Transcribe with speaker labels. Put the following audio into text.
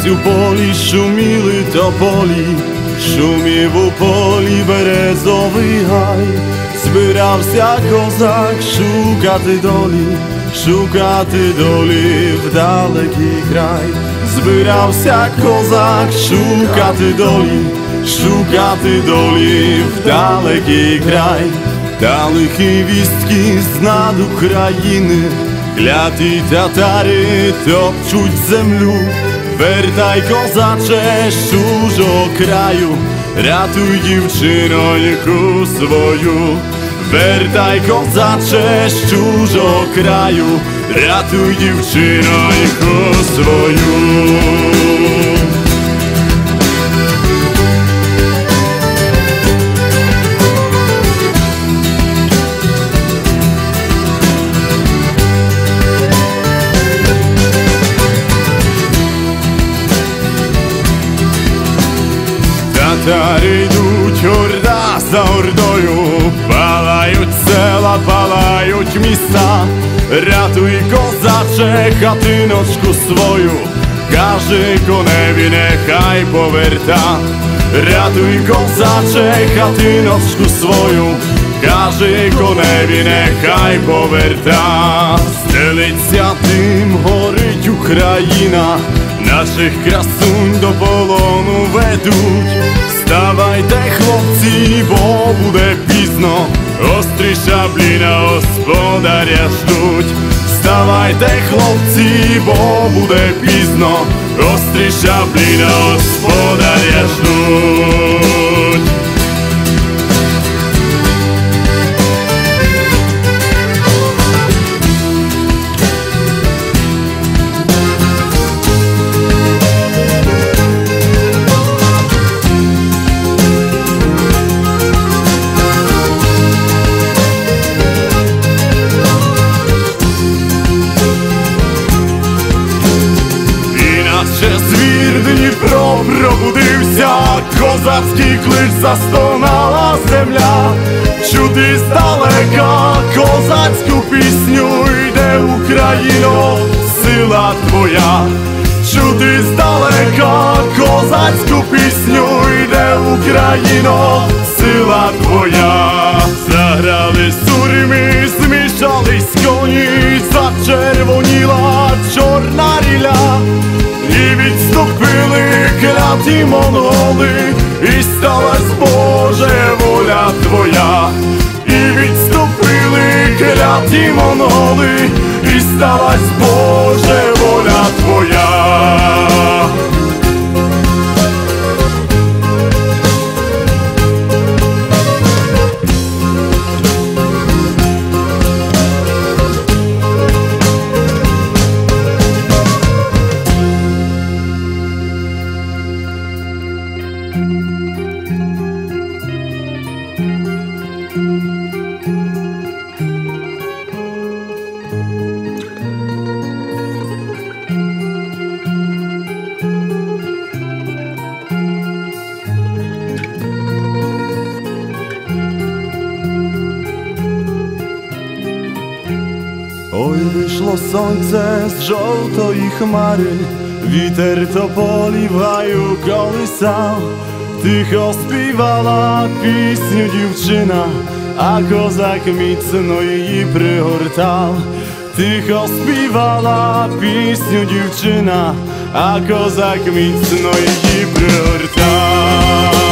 Speaker 1: Десь у полі шуміли тополі, шумів у полі березовий гай. Збирався козак шукати долі в далекий край. Збирався козак шукати долі в далекий край. Та лихі вістки з над України, кляті татари топчуть землю. Вертай, козаче, з чужого краю, рятуй дівчиноньку свою. Вертай, козаче, з чужого краю, рятуй дівчиноньку свою. Татари йдуть орда за ордою, палають села, палають міста. Рятуй, козаче, хатиночку свою, кажи коневі, нехай поверта. Рятуй, козаче, хатиночку свою, кажи коневі, нехай поверта. Стелиться дим, горить Україна, наших красунь до полону ведуть. Вставайте, хлопці, бо буде пізно, острі шаблі на господаря ждуть. Вставайте, хлопці, бо буде пізно, острі шаблі на господаря ждуть. Звір Дніпро пробудився, козацький клич, застонала земля. Чути здалека козацьку пісню, йде Україно, сила твоя. Чути здалека козацьку пісню, йде Україно, сила твоя. Заграли сурми, змішались коні, зачервоніла чорна ріля. І відступили кляті монголи, і сталась, Боже, воля твоя. І відступили кляті монголи, і сталась, Боже, воля твоя. Ой, wyszło słońce z żołtej chmary, witer topolił w gaju kołysał. Тихо співала пісню дівчина, а козак міцно її пригортав. Тихо співала пісню дівчина, а козак міцно її пригортав.